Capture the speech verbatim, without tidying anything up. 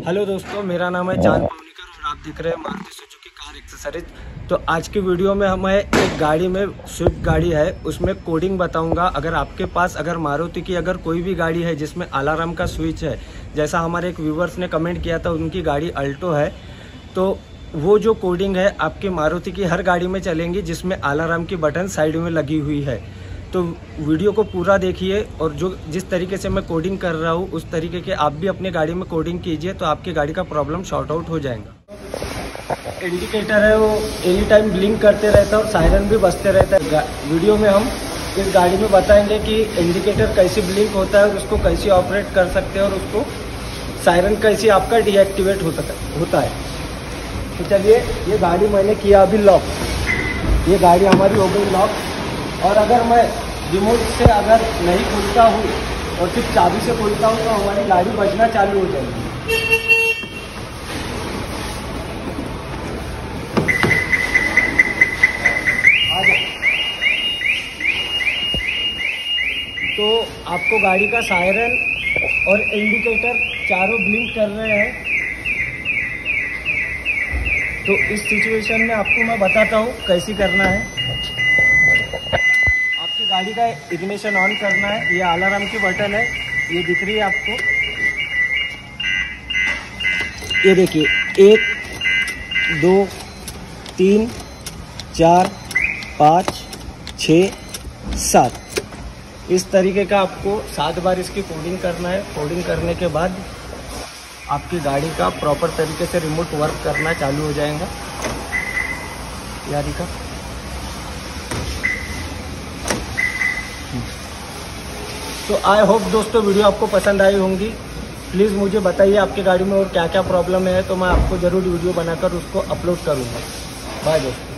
Hello दोस्तों, मेरा नाम है चांद पावनीकर और आप देख रहे हैं मारुति सुजुकी कार एक्सेसरीज। तो आज की वीडियो में हमें एक गाड़ी में स्विफ्ट गाड़ी है उसमें कोडिंग बताऊंगा। अगर आपके पास अगर मारुति की अगर कोई भी गाड़ी है जिसमें अलार्म का स्विच है, जैसा हमारे एक व्यूवर्स ने कमेंट किया था उनकी गाड़ी अल्टो है, तो वो जो कोडिंग है आपकी मारुति की हर गाड़ी में चलेंगी जिसमें अलार्म की बटन साइड में लगी हुई है। तो वीडियो को पूरा देखिए और जो जिस तरीके से मैं कोडिंग कर रहा हूँ उस तरीके के आप भी अपनी गाड़ी में कोडिंग कीजिए, तो आपकी गाड़ी का प्रॉब्लम शॉर्ट आउट हो जाएगा। इंडिकेटर है वो एनी टाइम ब्लिंक करते रहता है और सायरन भी बजते रहता है। वीडियो में हम इस गाड़ी में बताएंगे कि इंडिकेटर कैसे ब्लिंक होता है और उसको कैसे ऑपरेट कर सकते हैं और उसको सायरन कैसे आपका डीएक्टिवेट होता है। तो चलिए, ये गाड़ी मैंने किया अभी लॉक, ये गाड़ी हमारी हो गई लॉक। और अगर मैं रिमोट से अगर नहीं खुलता हूँ और सिर्फ चाबी से खुलता हूँ तो हमारी गाड़ी बजना चालू हो जाएगी। तो आपको गाड़ी का सायरन और इंडिकेटर चारों ब्लिंक कर रहे हैं। तो इस सिचुएशन में आपको मैं बताता हूँ कैसे करना है। आपकी गाड़ी का इग्निशन ऑन करना है, ये अलार्म की बटन है, ये दिख रही है आपको। ये देखिए, एक दो तीन चार पाँच छः सात, इस तरीके का आपको सात बार इसकी कोडिंग करना है। कोडिंग करने के बाद आपकी गाड़ी का प्रॉपर तरीके से रिमोट वर्क करना चालू हो जाएगा। यार का तो आई होप दोस्तों वीडियो आपको पसंद आई होंगी। प्लीज़ मुझे बताइए आपकी गाड़ी में और क्या क्या प्रॉब्लम है, तो मैं आपको ज़रूर वीडियो बनाकर उसको अपलोड करूँगा। बाय दोस्तों।